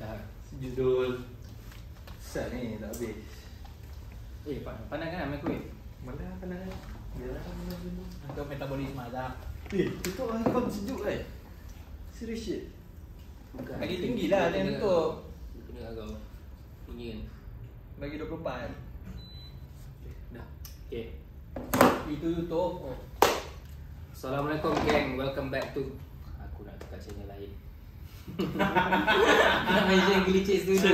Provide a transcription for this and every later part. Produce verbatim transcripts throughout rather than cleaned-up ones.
Dah. Judul Sat ni tak habis. Eh, pandang kan microwave? Mana mana? Biarlah mana dulu. Untuk metabolisme dah. Eh, itu aircon sejuk kan? Serius shit. Bukan. Lagi tinggi lah dia untuk. Kena agak tinggi kan. Bagi dua puluh empat. Dah. Okay. Itu YouTube. Oh. Assalamualaikum geng, welcome back to. Aku nak tukar channel lain. Nak mention glitches tu.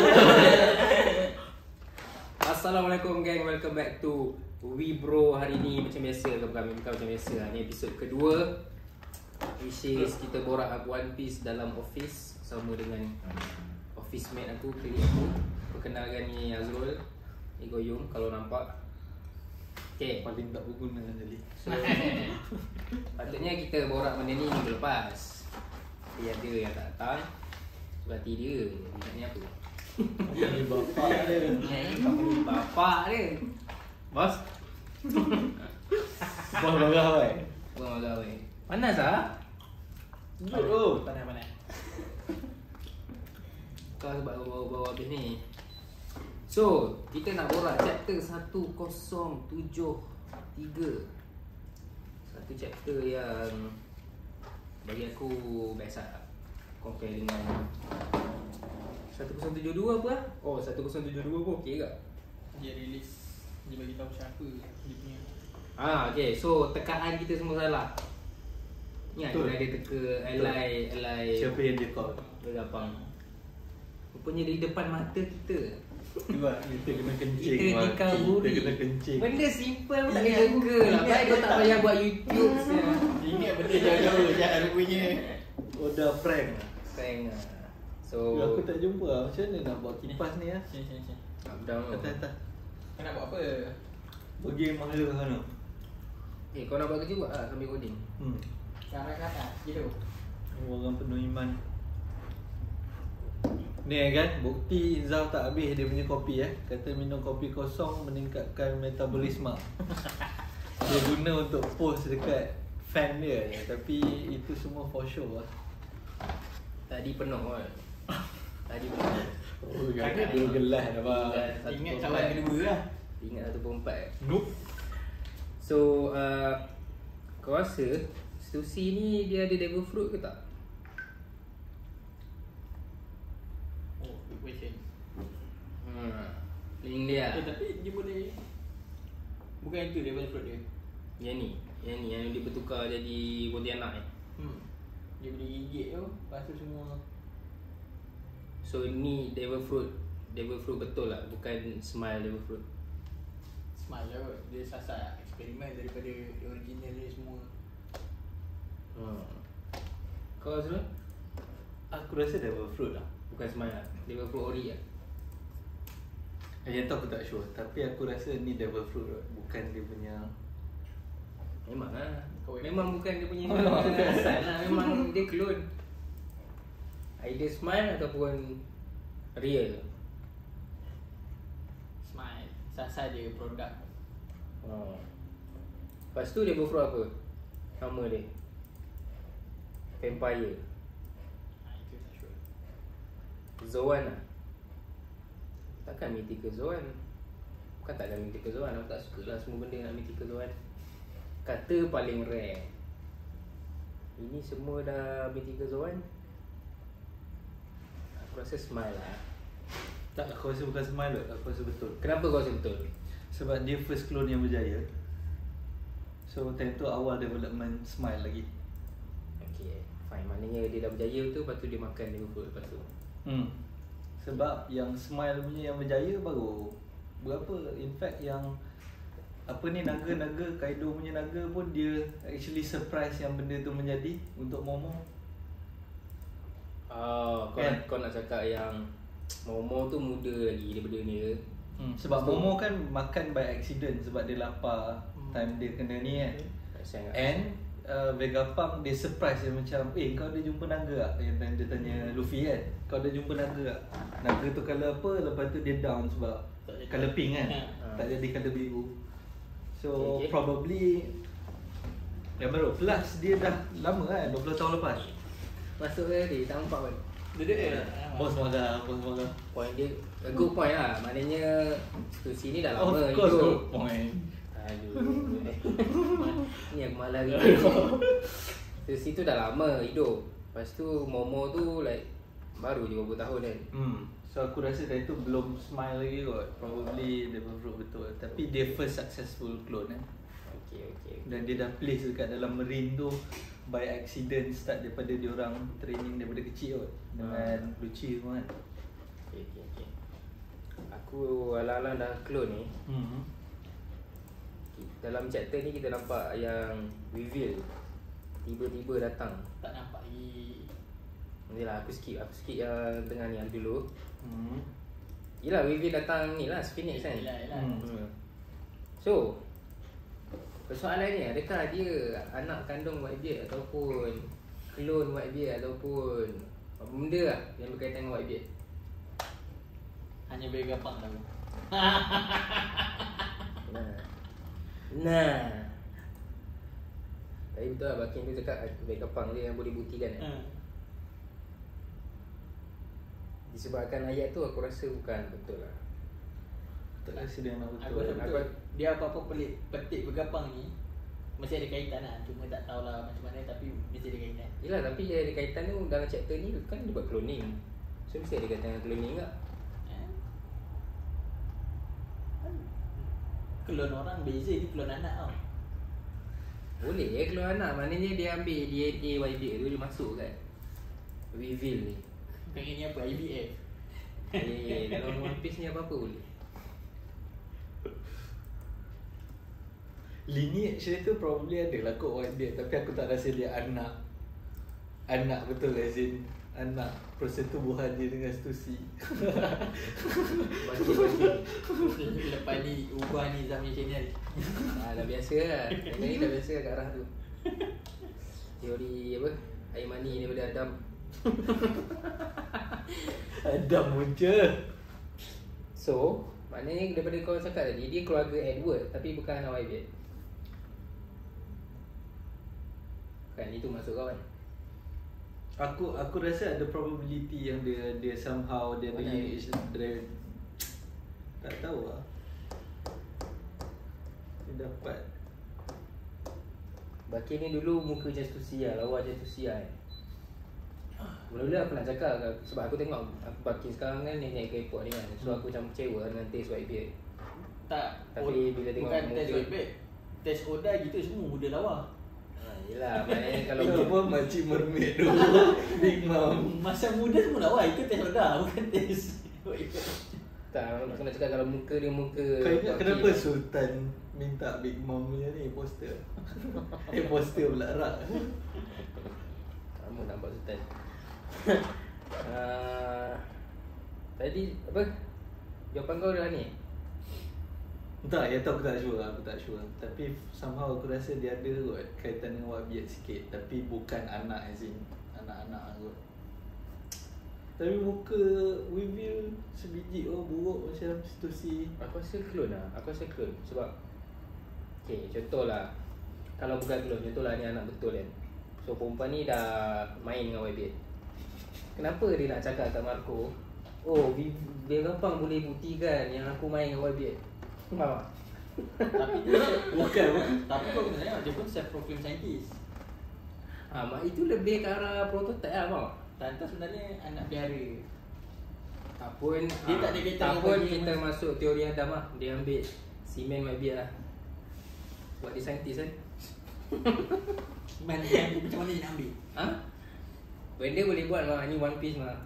Assalamualaikum geng, welcome back to We Bro. Hari ni macam biasa ke bukan? Bukan macam biasa. Ni episod kedua, which is kita borak One Piece dalam office sama dengan office mate aku, colleague aku. Perkenalkan ni Azrul, ni Goyong kalau nampak. Okay. Paling tak berguna jadi. So, patutnya kita borak benda ni minggu lepas. Tapi ada yang tak datang. Sebab hati dia, dia ni apa? Ini bapak dia. Ni company bapak dia. Bos? Bos marah kan? Bos marah weh. Panas ah? Sejuk tu. Pandai-pandai. Kau sebab bawa-bawa habis ni. So, kita nak borak chapter satu kosong tujuh tiga. Satu chapter yang bagi aku best lah. Compare dengan satu kosong tujuh dua apa? Oh, satu kosong tujuh dua pun okey ke? Dia release. Dia bagi tahu siapa dia punya. Ah, okay. So, tekaan kita semua salah. Ingat Betul. kita ada teka ally, ally Siapa yang dia call? bergapang. Rupanya dari depan mata kita. Dua, kita kena kencing. Kita mati. dikaburi. Kita kena kencing. Benda simple pun tak Ingat- kena teka lah. ingat Baik kau dia tak tak- payah buat YouTube sekarang. Ingat benda jauh-jauh jangan punya. Oh dah prank. Prank lah. So, Ya, aku tak jumpa lah. Macam mana nak buat kipas ni lah? Sini sini sini. down lah. Atas atas. Kau nak buat apa? Pergi mahal ke sana? Eh, kau nak buat kerja buat lah sambil coding. Hmm. Cara ke atas. Gitu. Orang penuh iman. Ni kan, bukti Zal tak habis dia punya kopi eh. Kata minum kopi kosong meningkatkan metabolisme. Dia guna untuk post dekat fan dia. Tapi itu semua for show lah. Tadi penuh kan. Tadi penuh. Oh, kan dua gelas dah bang. Satu Ingat per cawan empat. kedua lah. Ingat satu per empat. Nope. So, uh, kau rasa Stussy ni dia ada devil fruit ke tak? Oh, good question. Hmm. Link dia. Eh, tapi dia boleh. Bukan itu level fruit dia. Yang ni, yang ni yang dia bertukar jadi Pontianak eh. Hmm. Dia boleh gigit tu. Lepas tu semua. So ni devil fruit, devil fruit betul lah, bukan smile devil fruit. Smile lah kot. Dia sasar eksperimen daripada original dia semua. Hmm. Kau Azrul? Aku rasa devil fruit lah. Bukan smile lah, devil fruit ori lah. Yang tu aku tak sure. Tapi aku rasa ni devil fruit lah. Bukan dia punya. Memang lah. Kau Memang bukan dia punya Oh, memang bukan. asal lah, memang dia clone. Either smile ataupun real. Smile. Sasar dia produk. Hmm. Lepas tu devil fruit apa? Nama dia Vampire. Ha, itu tak sure. Zoan lah. Takkan Mythical Zoan. Bukan takkan Mythical Zoan. Aku tak suka lah semua benda nak Mythical Zoan. Kata paling rare. Ini semua dah Mythical Zoan. Aku rasa smile lah. Tak, aku rasa bukan smile lah. Aku rasa betul. Kenapa kau rasa betul? Sebab dia first clone yang berjaya. So time tu awal development smile lagi. Okay, fine. Maknanya dia dah berjaya tu, lepas tu dia makan devil fruit lepas tu. Hmm. Sebab yang smile punya yang berjaya baru berapa? In fact yang apa ni naga-naga Kaido punya naga pun dia actually surprise yang benda tu menjadi untuk Momo. Oh, kau, Kan? nak, kau nak cakap yang Momo tu muda lagi daripada ni ke? Hmm. Sebab So- Momo kan makan by accident sebab dia lapar Hmm. time dia kena ni kan. Kasihan kat And uh, Vegapunk dia surprise dia macam, eh kau ada jumpa naga tak? Yang time dia tanya Luffy kan, kau ada jumpa naga tak? Naga tu colour apa? Lepas tu dia down sebab Tak jadi. colour pink kan. Ha. Tak jadi colour biru. So Okay, okay. probably yang baru plus dia dah lama kan, dua puluh tahun lepas. Masuk ke dia, tak nampak pun. Duduk je. Bos marah, bos marah. Point dia a good point lah. Maknanya Stussy ni dah Of lama course hidup. good point. Aduh. Ni aku malah gitu. Stussy tu dah lama hidup. Lepas tu Momo tu like baru je beberapa tahun kan. Hmm. So aku rasa dari tu belum smile lagi kot. Probably dia baru betul. Tapi dia first successful clone eh. Okay, okay. Dan dia dah place dekat dalam marine tu by accident, start daripada dia orang training daripada kecil kot. Dengan Hmm. lucu sangat. Okay, okay, okay. Aku alang-alang dah clone ni. Hmm. Dalam chapter ni kita nampak yang reveal tiba-tiba datang. Tak nampak lagi. Yelah aku skip, aku skip yang tengah ni yang dulu. Hmm. Yelah reveal datang ni lah Phoenix kan. Yelah, yelah. Hmm. Hmm. So persoalannya adakah dia anak kandung Whitebeard ataupun clone Whitebeard ataupun apa benda lah yang berkaitan dengan Whitebeard. Hanya very gampang tahu. Nah. Nah. Tapi betul lah Bakin tu cakap baik kepang dia yang boleh buktikan kan. Hmm. Disebabkan ayat tu aku rasa bukan betul lah. Tak rasa dia nak Aku betul. rasa betul. Dia apa-apa pelik petik bergapang ni mesti ada kaitan lah. Cuma tak tahulah macam mana tapi mesti ada kaitan. Yelah tapi dia ada kaitan tu dalam chapter ni kan dia buat cloning. So mesti ada kaitan dengan cloning tak? Eh? Klon orang beza, dia klon anak tau. Boleh ya clone anak. Maknanya dia ambil D N A Whitebeard tu dia masuk kan. Reveal ni. Pengen ni apa? I V F. Eh dalam One Piece ni apa-apa boleh. Lineage dia tu probably ada lah kot Whitebeard. Tapi aku tak rasa dia anak. Anak betul as in anak persetubuhan dia dengan Stussy. Bakin-bakin. Lepas ni ubah ni Zami channel. Ah, dah biasa lah. Yang ni dah biasa kat arah tu. Teori apa? Air mani daripada Adam. Adam muncul. So, maknanya daripada kau cakap tadi, dia keluarga Edward tapi bukan anak Whitebeard. Kan itu maksud kau kan? Aku aku rasa ada probability yang dia dia somehow dia ada Mana lineage dia, tak tahu lah. Dia dapat. Bakin ni dulu muka macam Stussy lah, lawa macam Stussy lah kan. Mula-mula aku nak cakap sebab aku tengok aku Bakin sekarang kan dia naik ke airport ni kan. So aku macam kecewa dengan taste Whitebeard. Tak. Tapi bila tengok bukan muka- test Whitebeard. Test Oda gitu semua muda lawa. Ha, yelah, maknanya kalau Itu pun makcik mermaid tu. Big Mom. Masa muda semua lawa, itu test Oda bukan test Whitebeard. tak, aku nak cakap kalau muka dia muka Kau ingat Bakin kenapa lah. Sultan minta Big Mom punya ni poster? Eh poster pula rak. Kamu nampak Sultan. uh, Tadi apa? Jawapan kau dah ni? Tak, ya tahu aku tak sure, aku tak sure. Tapi somehow aku rasa dia ada kot kaitan dengan Whitebeard sikit. Tapi bukan anak as in anak-anak kot. Tapi muka Weevil sebiji oh buruk macam Stussy. Aku rasa clone lah. Aku rasa clone sebab okay, contohlah kalau bukan clone, contohlah ni anak betul kan. So perempuan ni dah main dengan Whitebeard. Kenapa dia nak cakap kat Marco, oh biar gampang boleh buktikan yang aku main dengan Whitebeard. Faham tak? Tapi dia Bukan, bukan. Tapi kau kena tengok dia pun self-proclaimed scientist. Ha, mak itu lebih ke arah prototype lah bang. Tante sebenarnya anak biara. Tak pun Dia ah, tak ada kaitan tak dengan pun bagi kita mas- masuk teori Adam lah. Dia ambil semen Whitebeard lah. Buat dia saintis kan. Man, yang macam mana dia nak ambil? Ha? Benda boleh buat mah. Ni One Piece mah.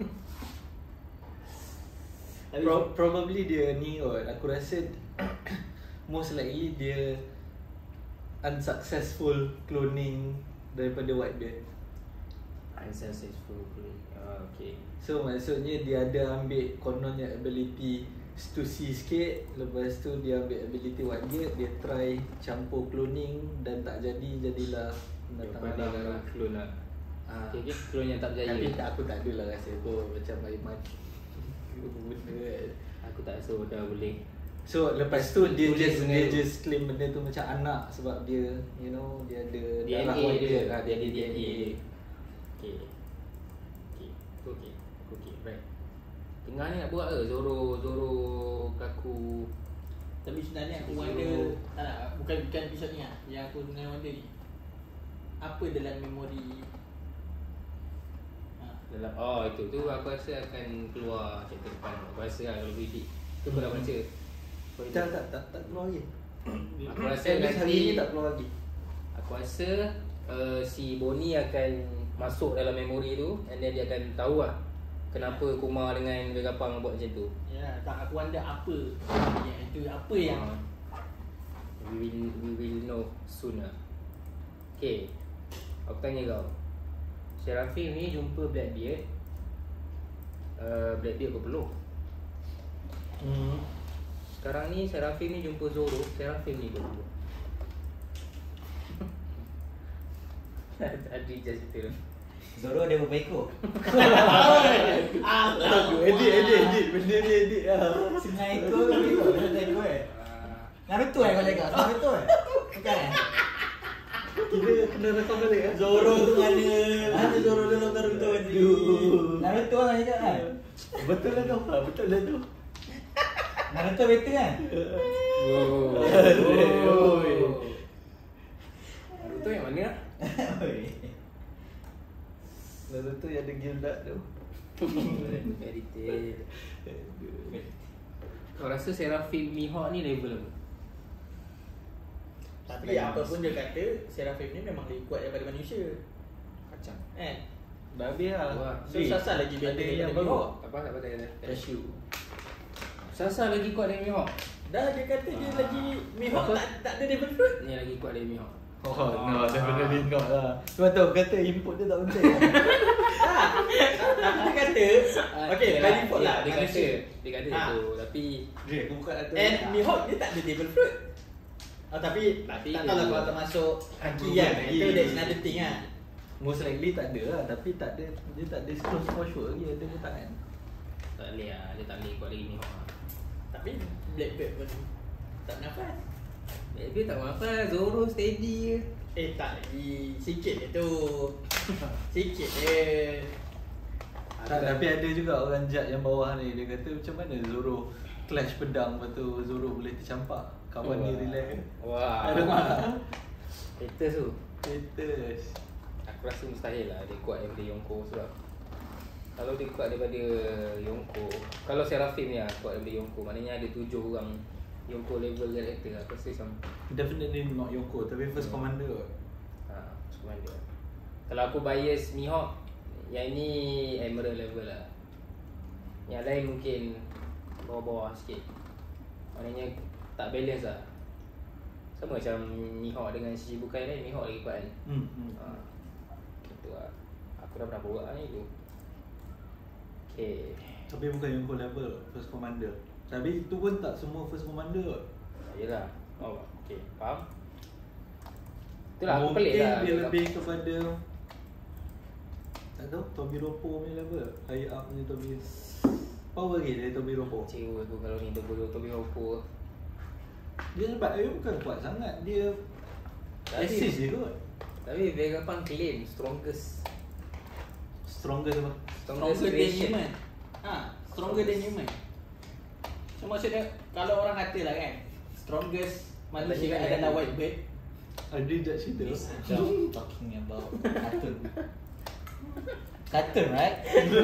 Tapi Pro- probably dia ni kot. Aku rasa most likely dia unsuccessful cloning daripada Whitebeard. Unsuccessful. Ah, okay. So maksudnya dia ada ambil kononnya ability Stussy sikit. Lepas tu dia ambil ability Whitebeard. Dia try campur cloning dan tak jadi. Jadilah Jawapan binatang dia alam memang lah. clone lah. Ah. Okay, okay. Clone yang tak berjaya. Tapi tak, aku tak adalah rasa tu macam Aiman. Benda kan. Aku tak rasa dah boleh. So lepas tu dia Tulis just benda dia tu. just claim benda tu macam anak sebab dia you know dia ada D N A darah dia. Whitebeard. Ah, Dia ada D N A. Okay. Okay. Right. Tengah ni nak buat ke Zoro Zoro Kaku. Tapi sebenarnya aku Zoro. wonder, tak nak, bukan bukan episod ni lah. Yang aku sebenarnya wonder ni, apa dalam memori ha. Dalam oh itu tu aku rasa akan keluar chapter depan. Aku rasa lah kalau repeat. Tu kau dah baca. Kau Tak tak tak tak keluar lagi. Aku rasa At least hari nanti ni tak keluar lagi. Aku rasa uh, si Bonnie akan masuk dalam memori tu and then dia akan tahu lah kenapa Kumar dengan Vegapunk buat macam tu. Ya, tak aku wonder apa yang itu, apa yang Uh, we will we will know soon lah. Okay, aku tanya kau, Seraphim ni jumpa Blackbeard, uh, Blackbeard berpeluh. Hmm. Sekarang ni Seraphim ni jumpa Zoro, Seraphim ni berpeluh. Adi just itu. Zoro dia berbaiko. ah, Edit edit edit benda ni edit lah. Sengai ekor ke begitu? Dia tak ekor eh? Naruto eh kau cakap? Naruto eh? Bukan eh? Kira kena rekam balik kan? Zoro tu mana? Mana Zoro dalam Naruto ni? Naruto kan cakap kan? Betul lah tu. Ha, betul lah tu. Naruto better kan? Oh. Oh. Naruto yang mana? Oi. Naruto yang ada Gildat tu. Meditate. Kau rasa Seraphim Mihawk ni level apa? Tapi apa pun dia kata, Seraphim ni memang lebih kuat daripada manusia. Kacang. Kan? Babi lah. Wah. So Sasa lagi ada better yang daripada baru. Mihawk. Apa tak apa tak Cashew. Sasa lagi kuat dari Mihawk. Dah dia kata dia Ah. lagi Mihawk Apa? tak, tak ada devil fruit. Ni lagi kuat dari Mihawk. Oh, no, definitely not lah. Sebab tu aku kata input dia tak penting. Tak. Dia kata, okay, by default lah. Dia kata, manusia. dia kata Ah. tu. Tapi Dia aku buka atas. And Mihawk dia tak ada devil fruit. Oh, tapi, Tapi tak dia tahu lah juga. kalau termasuk Haki Dia kan. lagi. Itu that's another thing kan. Most likely tak ada lah. Tapi tak ada. Dia tak disclose for sure lagi ada ke tak kan. tak boleh lah. Dia tak boleh kuat lagi Mihawk lah. Tapi Blackbeard pun tak bernafas. Dia tak apa. Zoro steady je. Eh tak lagi. Sikit je tu. Sikit je. Tak, tapi ada juga orang jat yang bawah ni. Dia kata macam mana Zoro clash pedang. Lepas tu Zoro boleh tercampak. Kawan ni relax. Wah. Ada mana? Haters tu. Haters. Aku rasa mustahil lah dia kuat daripada Yonko sebab kalau dia kuat daripada Yonko, kalau Seraphim ni lah kuat daripada Yonko, maknanya ada tujuh orang Yonko level character. Aku rasa macam Definitely not Yonko. Tapi first Hmm. commander kot. ha, commander. Kalau aku bias Mihawk, yang ni Emerald level lah. Yang lain mungkin bawah-bawah sikit. Maknanya tak balance lah. Sama macam Mihawk dengan Shichibukai lain, Mihawk lagi kuat kan. Hmm. hmm. Ha, gitu lah. Aku dah pernah buat lah ni tu. Okay. Tapi bukan Yonko level first commander. Tapi itu pun tak semua first commander kot. Yelah. Oh, okay. Faham? Itulah aku pelik lah. Mungkin dia lebih kepada tak tahu Tobiropo punya level. High up punya Tobi. Power lagi dari Tobiropo. Kecewa tu kalau ni tu bodoh Tobi Hoppo. Dia sebab dia bukan kuat sangat. Dia Tapi- assist je kot. Tapi Vegapunk claim strongest. Stronger apa? Strongest Stronger than creation. human. Ha, stronger than human. So maksudnya kalau orang kata lah kan, strongest manusia Manusia adalah kan? white bird. Ada jat cerita. Talking about cartoon. Cartoon, right?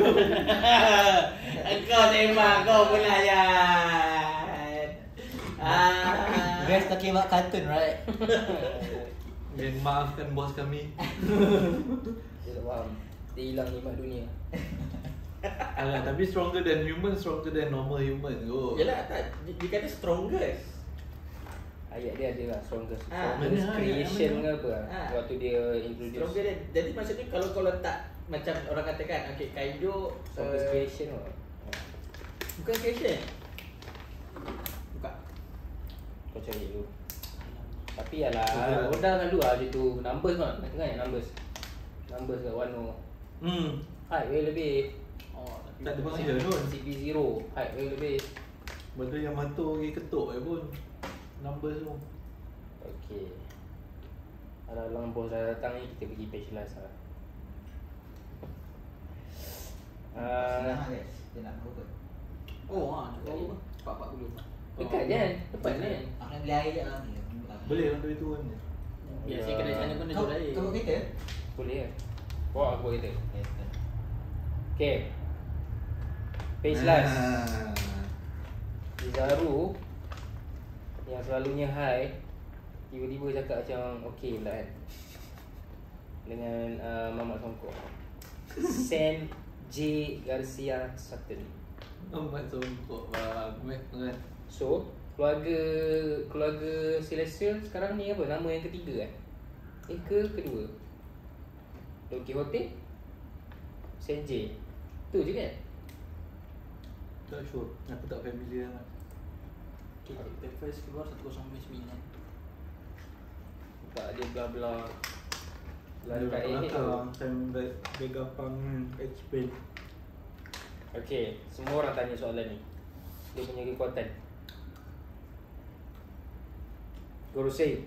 Engkau memang kau pelayan. Ah. You guys talking about cartoon, right? Dan maafkan bos kami. Dia tak faham. Dia hilang nikmat dunia. Alah, tapi stronger than human, stronger than normal human. Oh. Yalah tak, dia, dia kata strongest. Ayat dia ada lah strongest. Ah, Strongest mana creation ayat, ke apa lah. Ah. Waktu dia introduce. Stronger than, jadi maksudnya kalau kau letak macam orang katakan, okay, Kaido Strongest uh, creation lah. bukan creation. Bukan. Kau cari dulu. Tapi yalah, Betul. Oda kan dulu lah dia tu. Numbers kan, nak tengok yang numbers. Numbers kat Wano. Hmm. Height way lebih. Oh, tapi Tak ada bahaya pun. C P zero. Height way lebih. Betul yang mata pergi ketuk je pun. Numbers tu. Okay. Kalau long boss dah datang ni, kita pergi page last lah. Ah, Senang lah guys. Dia nak berapa? Oh ha, nak tahu apa? empat empat puluh. dekat je kan? Tepat kan? Aku nak beli air je lah ni. Boleh orang duit turun je. Biasa kedai sana pun ada Kau jual air. kau kereta? Boleh kan? Bawa aku bawa kita. Kereta. Okay. Page last. Ah. Izaru yang selalunya high tiba-tiba cakap macam okay pula kan dengan uh, Mamat Songkok. San J Garcia Sutton. Amat songkok bang. Mat kan. So, keluarga keluarga Celestial sekarang ni apa? Nama yang ketiga kan? Eh ke kedua? Don Quixote, San J. Tu je kan? Tak sure. Aku tak familiar sangat. Okay, the first keluar seratus sembilan. Tak ada bla-bla. Lalu Dia kat A H tu. belakang time back Begapang explain. Okay, semua orang tanya soalan ni. Dia punya kekuatan. Gorosei.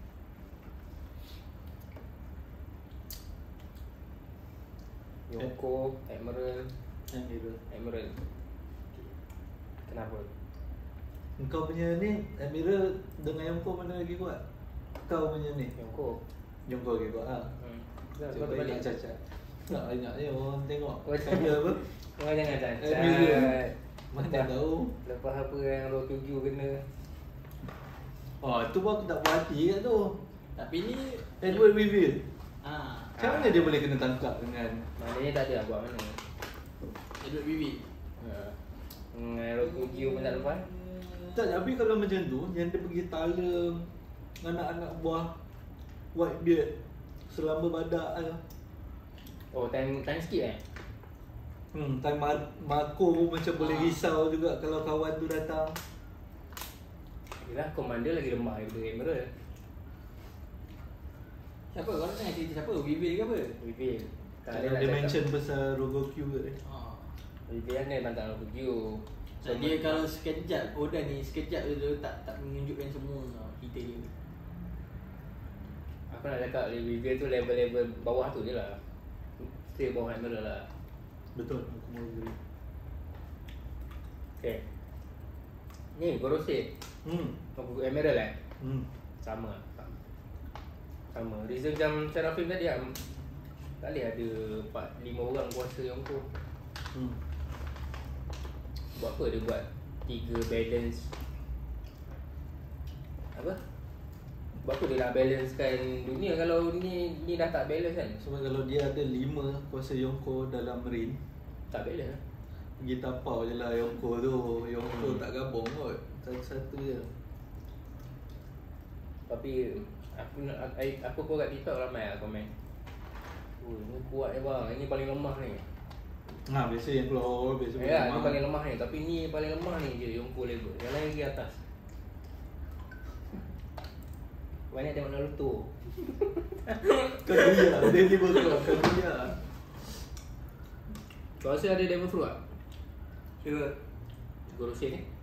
Yonko, Admiral, Yang dia. Admiral. Kenapa? Kau punya ni Admiral dengan Yongko mana lagi kuat? Kau punya ni Yonko. Yongko lagi kuat lah. Hmm. Cuba balik. ingat cacat. Tak banyak je orang tengok. Oh, Kaya apa? Kau jangan cacat. Admiral. Mana Lepas- tahu. Lepas apa yang Rokugyu kena. Oh, tu pun aku tak berhati kat tu. Tapi ni Edward Weevil. ah, Macam mana dia boleh kena tangkap dengan Maknanya tak ada nak buat mana. Edward Vivi. Ha. Dengan Rokugyu pun tak lepas. Tak, tapi kalau macam tu, yang dia pergi tala anak-anak buah Whitebeard selama badak lah. Oh, time time skip eh? Hmm, time Mar- Marco pun macam boleh Ah. risau juga kalau kawan tu datang. Yelah, Commander lagi lemah daripada Admiral. Siapa? Korang tengah cerita siapa? Vivi ke apa? Reveal. Tak Kalau dia mention pasal Rogokyu ke ni. Ah. Reveal kan dia bantang Rokugyu. So, dia kalau sekejap, Oda ni sekejap dia, dia tak tak menunjukkan semua kita dia. Aku nak cakap Reveal tu level-level bawah tu je lah. Still bawah Admiral lah. Betul, aku mau agree. Okay. Ni Gorosei. Hmm. Admiral eh? Hmm. Sama. Sama. Reason macam Serafim tadi lah. Tak boleh ada empat lima orang kuasa yang tu. Hmm. Buat apa dia buat tiga balance? Apa? Buat apa dia nak balancekan dunia kalau ni ni dah tak balance kan? Sebab kalau dia ada lima kuasa Yonko dalam Marine, Tak balance lah. pergi tapau je lah Yonko tu. Yonko Hmm. tak gabung kot. Satu-satu je. Tapi aku nak I, aku pun kat TikTok ramai lah komen. Oh, ni kuat je bang. Ini paling lemah ni. Ha, biasa yang keluar biasa Ya, ni paling lemah ni. Tapi ni paling lemah ni je Yonko level. Yang lain lagi atas. Banyak tengok Naruto. Kau dia, dia ni betul. Kau dia. Kau rasa ada Devil Fruit tak? Siapa? Gorosei ni?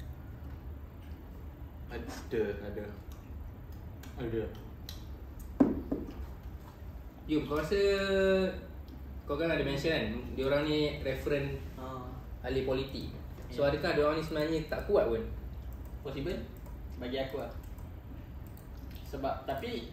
Ada, ada. Ada. Yum, kau rasa kau kan ada mention kan diorang ni reference Ah, ahli politik. So Ya. adakah diorang ni sebenarnya tak kuat pun? possible bagi aku lah. Sebab tapi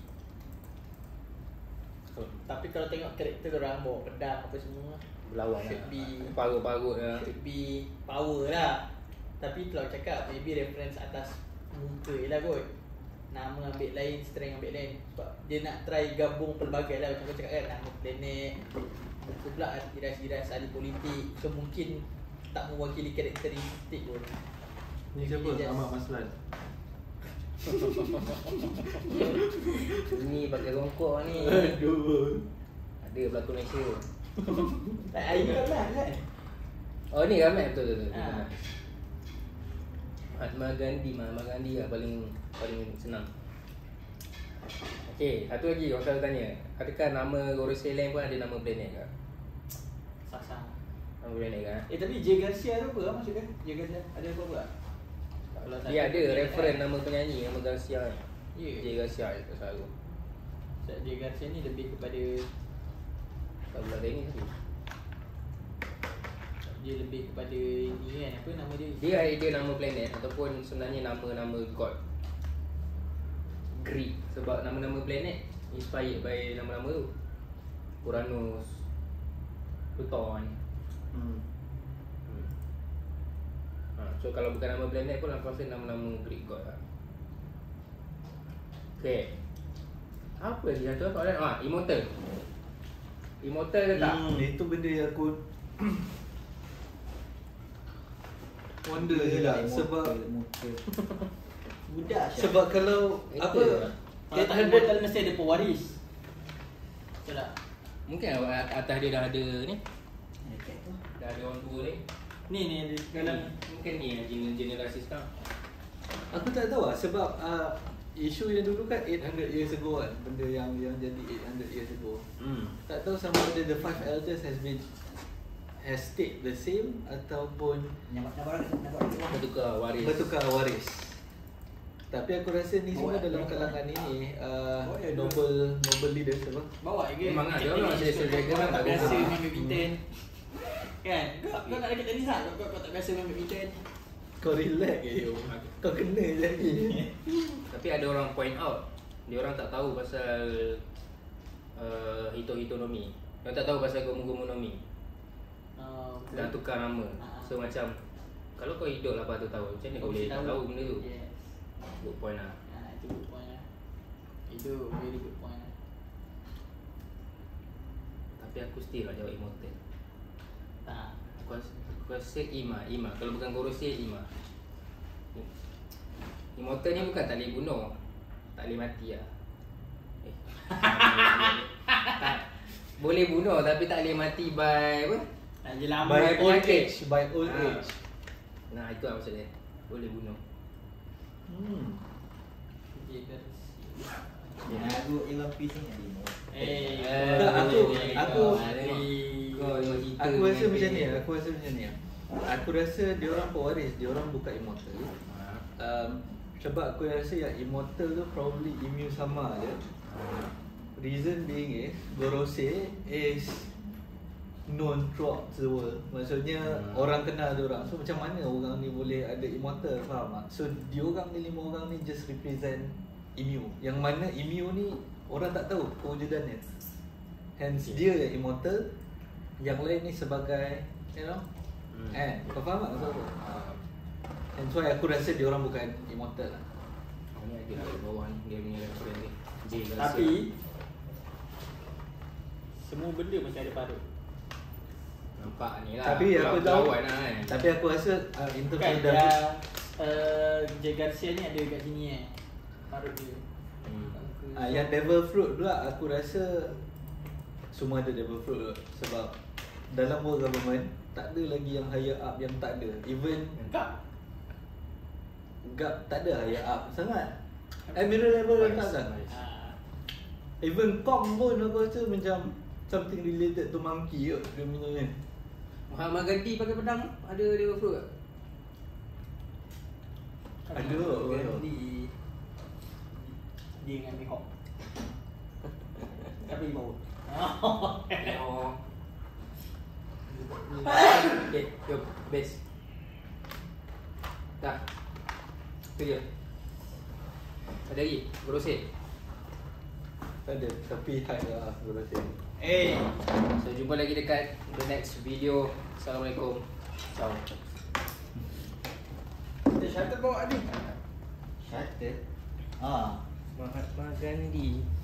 So, tapi kalau tengok karakter orang bawa pedang apa semua berlawan should lah. be Parut-parut lah. should be power lah. Tapi kalau cakap maybe reference atas muka je lah kot. Nama ambil lain, strength ambil lain. Sebab dia nak try gabung pelbagai lah. Macam kau cakap kan, nama planet, muka pula iras-iras ahli politik. So mungkin tak mewakili karakteristik pun. Ni Maybe siapa? dia just- Ahmad Maslan. Ini pakai rongkok ni. Aduh. Ada berlakon Malaysia. Tak, hari ni kan kan? Oh ni ramai betul betul. betul. Ha. Mahatma Gandhi, Mahatma Gandhi lah paling paling senang. Okay, satu lagi orang selalu tanya, adakah nama Gorosei lain pun ada nama planet ke? Sasa. Nama planet ke? Eh tapi J Garcia tu apa lah maksudnya? J Garcia ada apa pula? Kalau Dia satu ada planet referen kan? nama penyanyi, nama Garcia ni. Ya. J Garcia je tak selalu. Sebab J Garcia ni lebih kepada Tak pula tenis tu. Dia lebih kepada ni kan, apa nama dia? Dia dia nama planet ataupun sebenarnya nama-nama god Greek. Sebab nama-nama planet inspired by nama-nama tu. Uranus, Pluton. Hmm. Hmm. Ha, so kalau bukan nama planet pun aku rasa nama-nama Greek god lah. Okay. Apa lagi satu soalan? Ah, immortal. Immortal ke tak? Hmm, itu benda yang aku wonder Dia je lah lah sebab immortal. Budak Syah. sebab kalau Itu apa je lah. Kalau tak immortal mesti ada pewaris. Betul tak? Mungkin at- atas dia dah ada ni. Dekat tu. Dah ada orang tua ni. Ni ni ada dalam Mungkin ni yang gener- generasi sekarang. aku tak tahu lah sebab uh, isu yang dulu kan eight hundred years ago kan, benda yang yang jadi eight hundred years ago. Hmm. Tak tahu sama ada the five elders has been has stayed the same ataupun Nampak nampak nampak nampak. Bertukar waris. bertukar waris. Tapi aku rasa ni semua Bawa- dalam kalangan ini uh, Bawa ya, noble noble leaders apa? bawa ke. Memang ada orang masih selesa Kau kan, tak tak biasa ada. main badminton. Kan? Kau kau nak dekat tenis tak? Kau kau tak biasa main badminton. Kau relax je yo. Kau kena je lagi. Tapi ada orang point out, dia orang tak tahu pasal uh, hito-hitonomi. Dia tak tahu pasal gomu-gomunomi. Uh, Dah tukar nama. Ah. So macam kalau kau hidup lapan ratus tahun, macam mana kau boleh tak tahu benda tu? Yes. Good point lah. Ah, itu good point lah. Itu very good point lah. Tapi aku still lah jawab immortal. Tak. Aku rasa, aku rasa Ima, Ima. Kalau bukan Gorosia, Ima. Immortal ni bukan tak boleh bunuh, tak boleh mati lah. Eh. tak, boleh bunuh tapi tak boleh mati by apa? Lagi lama. By old penyakit. age, by old Ah. age. Nah itu lah maksud dia. Boleh bunuh. Hmm. Dia dah- Ya, aku Iwan Piece ni ada immortal. Eh, Eh, Tak, aku- eh, aku- kau dari kau memang cerita Aku rasa dengan macam ni, dia. aku rasa macam ni. Aku rasa dia orang pewaris, dia orang bukan immortal. Ha. Um, sebab aku rasa yang immortal tu probably immune sama je. Reason being is Gorosei is known throughout the world. Maksudnya Hmm. orang kenal dia orang. So macam mana orang ni boleh ada immortal, faham tak? So dia orang ni, lima orang ni just represent immune. Yang mana immune ni orang tak tahu kewujudannya. Hence dia yang immortal. Yang lain ni sebagai, you know, Hmm. eh, kau faham tak maksud aku? Ah. Hence why aku rasa dia orang bukan immortal lah. Oh, ni ada kat bawah ni dia punya reference ni. J rasa. Tapi semua benda macam ada parut. nampak ni lah. Tapi aku tahu, Lawan lah kan. tapi aku rasa uh, in terms Kan of dia the uh, J Garcia ni ada kat sini eh. Parut dia. Hmm. Ah, yang devil fruit pula aku rasa semua ada devil fruit pula. Sebab dalam world government tak ada lagi yang higher up yang tak ada. Even Lengkap. Gap tak ada higher up sangat. Admiral level Vice, tak ada. vice. Ah, Even Kong pun aku rasa macam something related to monkey kot dia punya ni. Mahatma Gandhi pakai pedang ada dia fruit tak? Ada kot. Gandhi. Dia dengan Mihawk. Siapa yang bawa? Oh. Okay, jom, best. Dah. Itu je. Ada lagi? Berusik. Tak ada, tapi high lah aku rasa. Eh, So jumpa lagi dekat the next video. Assalamualaikum. Ciao. dia shuttle bawa ni. Shutter. Ah, Mahatma Gandhi.